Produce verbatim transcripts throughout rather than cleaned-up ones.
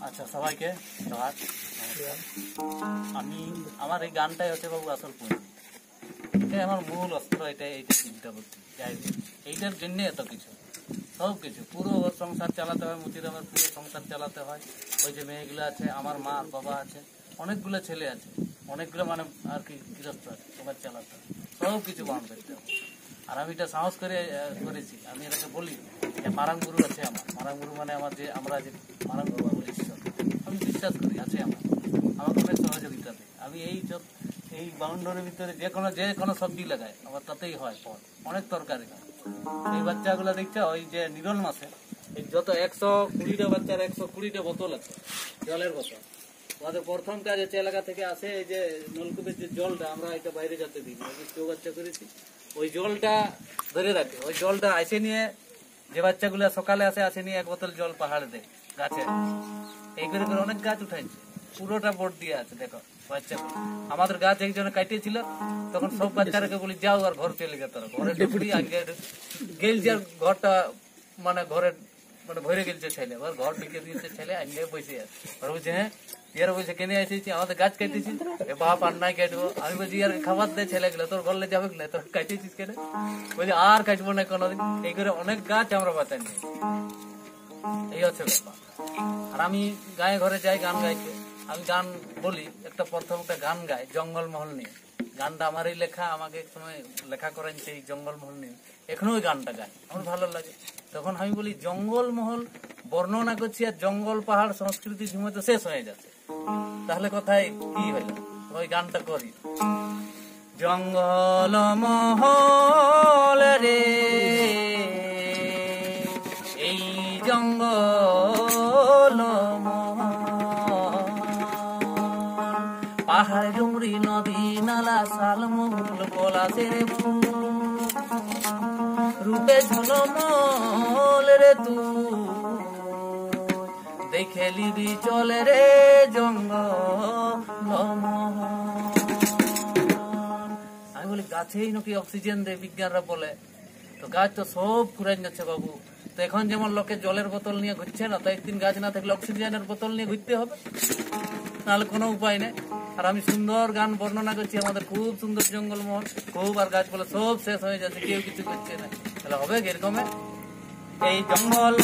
আচ্ছা সবাইকে জোহার। আমি আমার এই গানটাই হচ্ছে বাবু আসল পুঁজি, এটাই আমার মূল অস্ত্র, এটাই এইটা চিন্তা করছি। যাই এইটার জন্য এত কিছু সব কিছু পুরো সংসার চালাতে হয়, মুচিরামের পুরো সংসার চালাতে হয়। ওই যে মেয়েগুলো আছে, আমার মা আর বাবা আছে, অনেকগুলো ছেলে আছে, অনেকগুলো মানে আর কি গৃহস্থ আছে, সবার চালাতে হয়, সব কিছু বহন করতে হবে। আর আমি এটা সাহস করে করেছি। আমি এটাকে বলি যে মারাঙ্গুরু আছে আমার, মারাঙ্গুরু মানে আমার যে আমরা যে মারাঙ্গুরু বলি ঈশ্বর, আমি বিশ্বাস করি আছে আমার, আমাকে অনেক সহযোগিতা দেয়। আমি এই এই বাউন্ডারির ভিতরে যে কোনো যে কোনো সবজি লাগাই আমার তাতেই হয় ফল, অনেক তরকারি হয়। এই বাচ্চাগুলো দেখছে ওই যে নিরল মাসে এই যত একশো কুড়িটা বাচ্চার একশো কুড়িটা বোতল আছে, জলের বোতল। আমাদের প্রথম কাজ হচ্ছে এলাকা থেকে আসে এই যে নলকূপের যে জলটা আমরা এটা বাইরে যেতে দিই, কেউ বাচ্চা করেছি ওই জলটা ধরে রাখে। ওই জলটা আসে নিয়ে যে বাচ্চাগুলো সকালে আসে আসে নিয়ে এক বোতল জল পাহাড়ে দেয় গাছে। এই করে করে অনেক গাছ উঠাইছে, পুরোটা বোর্ড দিয়ে আছে। দেখো বাচ্চাগুলো আমাদের গাছ একজনে কাটিয়েছিল, তখন সব বাচ্চারাকে বলি যাও আর ঘর চলে গেত, ঘরে ঢুকলি আগে গেলছে আর ঘরটা মানে ঘরে মানে ভরে গেলছে ছেলে, ঘর ঢুকে দিয়েছে ছেলে আগে বসে আছে। আর বলছে হ্যাঁ ইয়ার বলছে কেনে এসেছি আমাদের গাছ কাটিয়েছি, বাপ আর নাই কাটবো। আমি বলছি ইয়ার খাবার দেয় ছেলেগুলো, তোর ঘরলে যাবে না, তোর কাটিয়েছিস কেন? বলছি আর কাটবো না কোনোদিন। এই করে অনেক গাছ আমরা বাঁচাই নিই, এই হচ্ছে ব্যাপার। আর আমি গায়ে ঘরে যাই গান গাইতে, আমি গান বলি একটা প্রথম একটা গান গাই জঙ্গলমহল নিয়ে। গানটা আমারই লেখা, আমাকে এক সময় লেখা করেন সেই জঙ্গলমহল নিয়ে, এখনো ওই গানটা গাই, আমার ভালো লাগে। তখন আমি বলি জঙ্গলমহল বর্ণনা করছি আর জঙ্গল পাহাড় সংস্কৃতি ঝুমে তো শেষ হয়ে যাচ্ছে, তাহলে কোথায় কি হইল? ওই গানটা করি। জঙ্গলমহল রে এই জঙ্গল পাহাড় ডুমরি নদী নালা শালমহুল পলাশের ফুল রূপে ঝলমল রে তুই দেখে লিবি চলে রে জঙ্গলমহল। আমি বলি গাছেই নাকি অক্সিজেন দেয় বিজ্ঞানরা বলে, তো গাছ তো সব পুরান যাচ্ছে বাবু। তো এখন যেমন লোকে জলের বোতল নিয়ে ঘুরছে না, তো একদিন গাছ না থাকলে অক্সিজেনের বোতল নিয়ে ঘুরতে হবে, নাহলে কোনো উপায় নেই। আর আমি সুন্দর গান বর্ণনা করছি আমাদের খুব সুন্দর জঙ্গলমহল খুব, আর গাছ বলে সব শেষ হয়ে যাচ্ছে, কেউ কিছু করছে না, তাহলে হবে এরকম এই জঙ্গল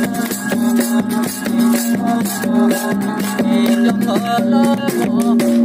এই জঙ্গল